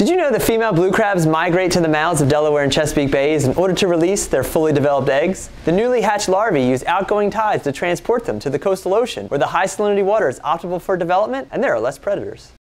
Did you know that female blue crabs migrate to the mouths of Delaware and Chesapeake Bays in order to release their fully developed eggs? The newly hatched larvae use outgoing tides to transport them to the coastal ocean, where the high salinity water is optimal for development and there are less predators.